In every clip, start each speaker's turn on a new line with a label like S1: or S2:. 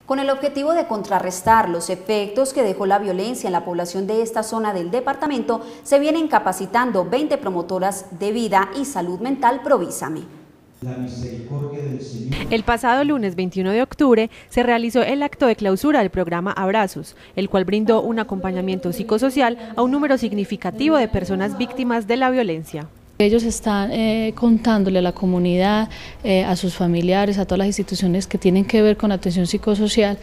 S1: Con el objetivo de contrarrestar los efectos que dejó la violencia en la población de esta zona del departamento, se vienen capacitando 20 promotoras de vida y salud mental Provísame.
S2: El pasado lunes 21 de octubre se realizó el acto de clausura del programa Abrazos, el cual brindó un acompañamiento psicosocial a un número significativo de personas víctimas de la violencia.
S3: Ellos están contándole a la comunidad, a sus familiares, a todas las instituciones que tienen que ver con atención psicosocial,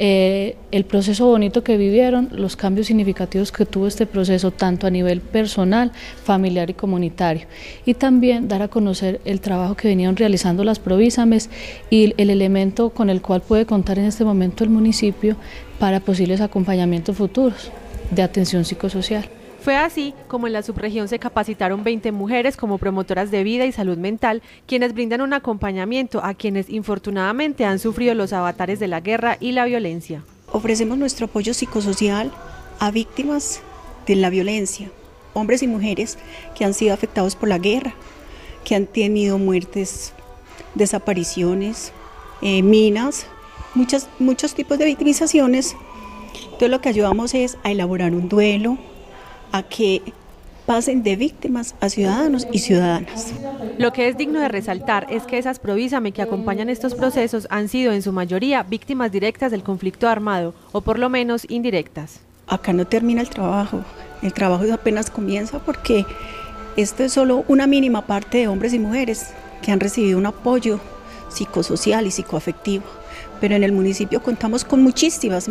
S3: el proceso bonito que vivieron, los cambios significativos que tuvo este proceso, tanto a nivel personal, familiar y comunitario. Y también dar a conocer el trabajo que venían realizando las Provísames y el elemento con el cual puede contar en este momento el municipio para posibles acompañamientos futuros de atención psicosocial.
S2: Fue así como en la subregión se capacitaron 20 mujeres como promotoras de vida y salud mental, quienes brindan un acompañamiento a quienes infortunadamente han sufrido los avatares de la guerra y la violencia.
S4: Ofrecemos nuestro apoyo psicosocial a víctimas de la violencia, hombres y mujeres que han sido afectados por la guerra, que han tenido muertes, desapariciones, minas, muchos tipos de victimizaciones. Entonces lo que ayudamos es a elaborar un duelo, a que pasen de víctimas a ciudadanos y ciudadanas.
S2: Lo que es digno de resaltar es que esas Provísame que acompañan estos procesos han sido en su mayoría víctimas directas del conflicto armado, o por lo menos indirectas.
S4: Acá no termina el trabajo apenas comienza, porque esto es solo una mínima parte de hombres y mujeres que han recibido un apoyo psicosocial y psicoafectivo, pero en el municipio contamos con muchísimas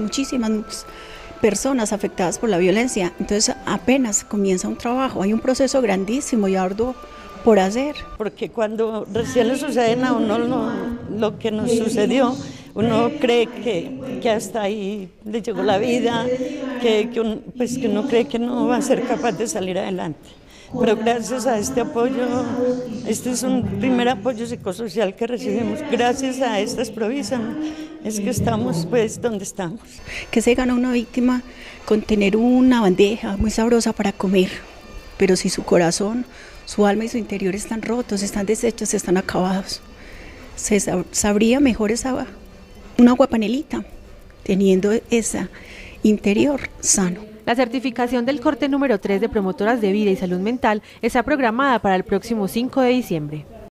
S4: personas afectadas por la violencia, entonces apenas comienza un trabajo, hay un proceso grandísimo y arduo por hacer.
S5: Porque cuando recién le suceden a uno lo que nos sucedió, uno cree que hasta ahí le llegó la vida, que uno cree que no va a ser capaz de salir adelante. Pero gracias a este apoyo, este es un primer apoyo psicosocial que recibimos, gracias a estas Provísame, es que estamos pues donde estamos.
S4: Que se gana una víctima con tener una bandeja muy sabrosa para comer, pero si su corazón, su alma y su interior están rotos, están deshechos, están acabados, se sabría mejor una guapanelita, teniendo ese interior sano.
S2: La certificación del corte número 3 de promotoras de vida y salud mental está programada para el próximo 5 de diciembre.